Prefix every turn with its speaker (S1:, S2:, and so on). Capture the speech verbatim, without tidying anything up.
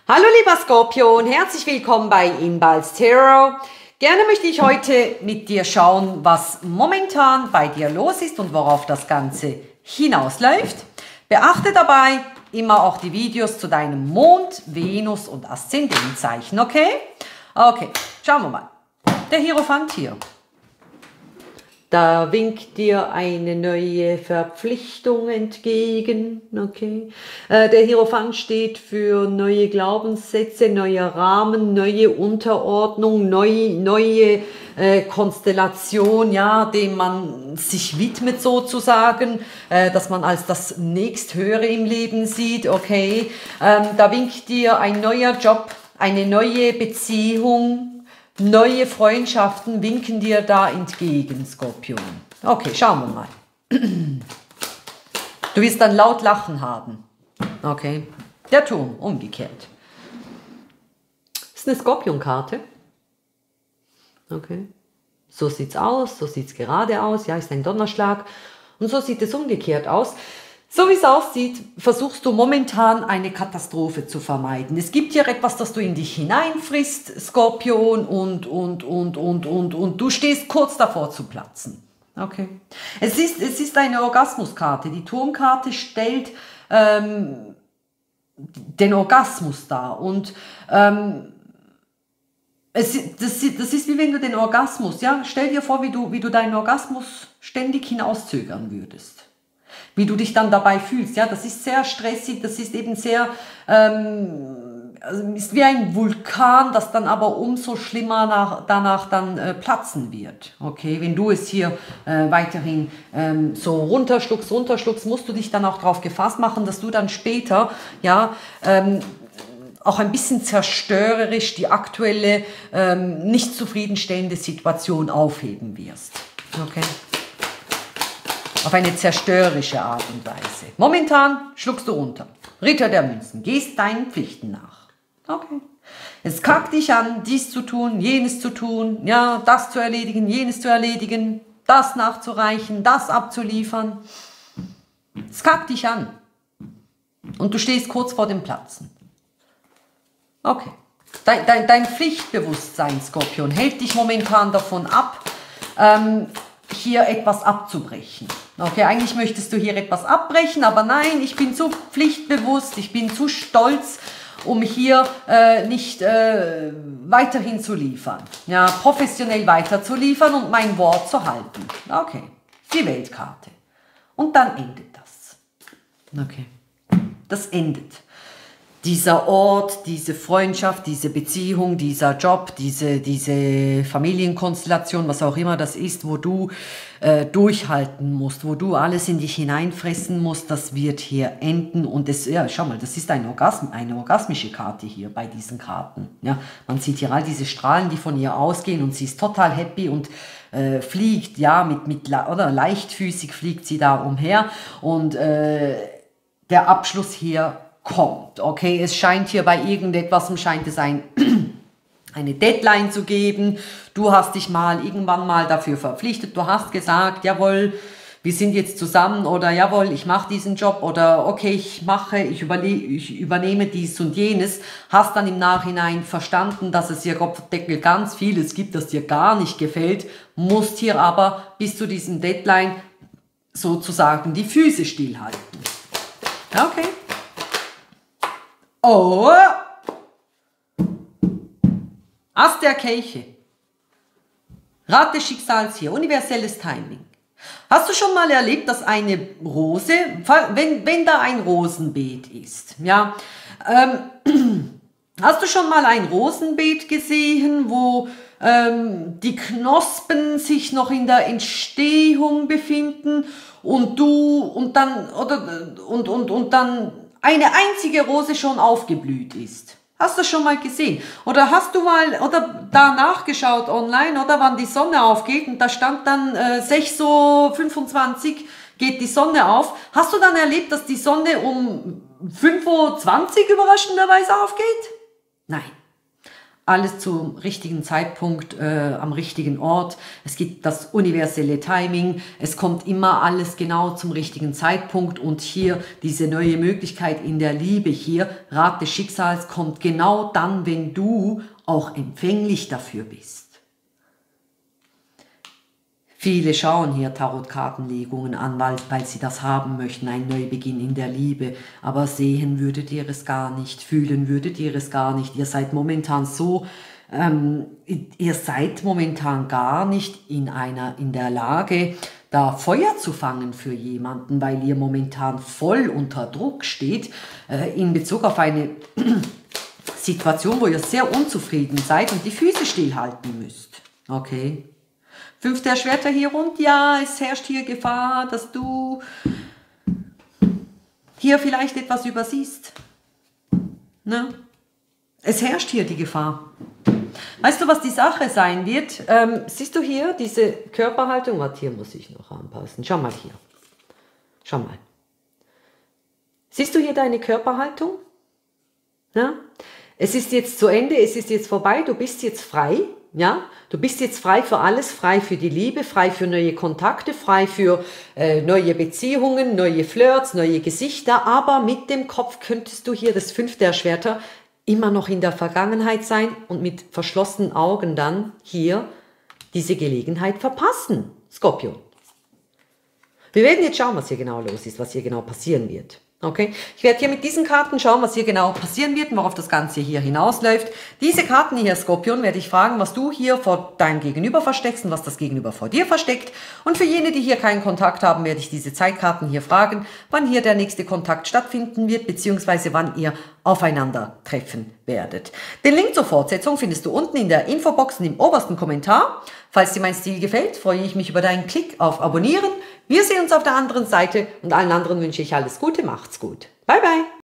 S1: Hallo lieber Skorpion, herzlich willkommen bei Inballs Tarot. Gerne möchte ich heute mit dir schauen, was momentan bei dir los ist und worauf das Ganze hinausläuft. Beachte dabei immer auch die Videos zu deinem Mond, Venus und Aszendentzeichen, okay? Okay, schauen wir mal. Der Hierophant hier. Da winkt dir eine neue Verpflichtung entgegen, okay? Äh, der Hierophant steht für neue Glaubenssätze, neue Rahmen, neue Unterordnung, neue, neue äh, Konstellation, ja, dem man sich widmet sozusagen, äh, dass man als das nächsthöhere im Leben sieht, okay? Ähm, da winkt dir ein neuer Job, eine neue Beziehung, neue Freundschaften winken dir da entgegen, Skorpion. Okay, schauen wir mal. Du wirst dann laut Lachen haben. Okay, der Turm, umgekehrt. Das ist eine Skorpionkarte. Okay, so sieht's aus, so sieht's gerade aus. Ja, ist ein Donnerschlag. Und so sieht es umgekehrt aus. So wie es aussieht, versuchst du momentan eine Katastrophe zu vermeiden. Es gibt hier etwas, das du in dich hineinfrisst, Skorpion, und, und, und, und, und, und du stehst kurz davor zu platzen. Okay. Es ist, es ist eine Orgasmuskarte. Die Turmkarte stellt ähm, den Orgasmus dar. Und ähm, es, das, das ist wie wenn du den Orgasmus, ja, stell dir vor, wie du, wie du deinen Orgasmus ständig hinauszögern würdest. Wie du dich dann dabei fühlst, ja, das ist sehr stressig, das ist eben sehr, ähm, also ist wie ein Vulkan, das dann aber umso schlimmer nach, danach dann äh, platzen wird, okay, wenn du es hier äh, weiterhin ähm, so runterschluckst, runterschluckst, musst du dich dann auch darauf gefasst machen, dass du dann später, ja, ähm, auch ein bisschen zerstörerisch die aktuelle, ähm, nicht zufriedenstellende Situation aufheben wirst, okay. Auf eine zerstörerische Art und Weise. Momentan schluckst du runter. Ritter der Münzen. Gehst deinen Pflichten nach. Okay. Es kackt dich an, dies zu tun, jenes zu tun, ja, das zu erledigen, jenes zu erledigen, das nachzureichen, das abzuliefern. Es kackt dich an. Und du stehst kurz vor dem Platzen. Okay. Dein, dein, dein Pflichtbewusstsein, Skorpion, hält dich momentan davon ab, ähm, hier etwas abzubrechen. Okay, eigentlich möchtest du hier etwas abbrechen, aber nein, ich bin zu pflichtbewusst, ich bin zu stolz, um hier äh, nicht äh, weiterhin zu liefern. Ja, professionell weiter zu liefern und mein Wort zu halten. Okay, die Weltkarte. Und dann endet das. Okay, das endet. Dieser Ort, diese Freundschaft, diese Beziehung, dieser Job, diese, diese Familienkonstellation, was auch immer das ist, wo du äh, durchhalten musst, wo du alles in dich hineinfressen musst, das wird hier enden. Und das, ja, schau mal, das ist ein Orgasm, eine orgasmische Karte hier bei diesen Karten. Ja, man sieht hier all diese Strahlen, die von ihr ausgehen, und sie ist total happy und äh, fliegt, ja, mit, mit, oder leichtfüßig fliegt sie da umher. Und äh, der Abschluss hier kommt, okay, es scheint hier bei irgendetwas, scheint es ein, eine Deadline zu geben, du hast dich mal irgendwann mal dafür verpflichtet, du hast gesagt, jawohl, wir sind jetzt zusammen, oder jawohl, ich mache diesen Job, oder okay, ich mache, ich, überle ich übernehme dies und jenes, hast dann im Nachhinein verstanden, dass es hier Kopfdeckel ganz vieles gibt, das dir gar nicht gefällt, musst hier aber bis zu diesem Deadline sozusagen die Füße stillhalten. Okay. Oh, Ass der Kelche, Rat des Schicksals hier, universelles Timing. Hast du schon mal erlebt, dass eine Rose, wenn, wenn da ein Rosenbeet ist, ja, ähm, hast du schon mal ein Rosenbeet gesehen, wo ähm, die Knospen sich noch in der Entstehung befinden und du, und dann, oder, und, und, und dann eine einzige Rose schon aufgeblüht ist? Hast du das schon mal gesehen? Oder hast du mal oder da nachgeschaut online, oder wann die Sonne aufgeht, und da stand dann äh, sechs Uhr fünfundzwanzig geht die Sonne auf. Hast du dann erlebt, dass die Sonne um fünf Uhr zwanzig überraschenderweise aufgeht? Nein. alles zum richtigen Zeitpunkt, äh, am richtigen Ort. Es gibt das universelle Timing. Es kommt immer alles genau zum richtigen Zeitpunkt. Und hier diese neue Möglichkeit in der Liebe hier, Rat des Schicksals, kommt genau dann, wenn du auch empfänglich dafür bist. Viele schauen hier Tarotkartenlegungen an, weil, weil sie das haben möchten, ein Neubeginn in der Liebe. Aber sehen würdet ihr es gar nicht, fühlen würdet ihr es gar nicht. Ihr seid momentan so, ähm, ihr seid momentan gar nicht in einer, in der Lage, da Feuer zu fangen für jemanden, weil ihr momentan voll unter Druck steht, äh, in Bezug auf eine Situation, wo ihr sehr unzufrieden seid und die Füße stillhalten müsst. Okay? Fünf der Schwerter hier rund, ja, es herrscht hier Gefahr, dass du hier vielleicht etwas übersiehst. Ne? Es herrscht hier die Gefahr. Weißt du, was die Sache sein wird? Ähm, siehst du hier diese Körperhaltung? Warte, hier muss ich noch anpassen. Schau mal hier. Schau mal. Siehst du hier deine Körperhaltung? Ja? Es ist jetzt zu Ende, es ist jetzt vorbei, du bist jetzt frei. Ja, du bist jetzt frei für alles, frei für die Liebe, frei für neue Kontakte, frei für äh, neue Beziehungen, neue Flirts, neue Gesichter, aber mit dem Kopf könntest du hier, das Fünf der Schwerter, immer noch in der Vergangenheit sein und mit verschlossenen Augen dann hier diese Gelegenheit verpassen, Skorpion. Wir werden jetzt schauen, was hier genau los ist, was hier genau passieren wird. Okay, ich werde hier mit diesen Karten schauen, was hier genau passieren wird und worauf das Ganze hier hinausläuft. Diese Karten hier, Skorpion, werde ich fragen, was du hier vor deinem Gegenüber versteckst und was das Gegenüber vor dir versteckt. Und für jene, die hier keinen Kontakt haben, werde ich diese Zeitkarten hier fragen, wann hier der nächste Kontakt stattfinden wird, beziehungsweise wann ihr aufeinandertreffen werdet. Den Link zur Fortsetzung findest du unten in der Infobox und im obersten Kommentar. Falls dir mein Stil gefällt, freue ich mich über deinen Klick auf Abonnieren. Wir sehen uns auf der anderen Seite und allen anderen wünsche ich alles Gute, macht's gut. Bye, bye.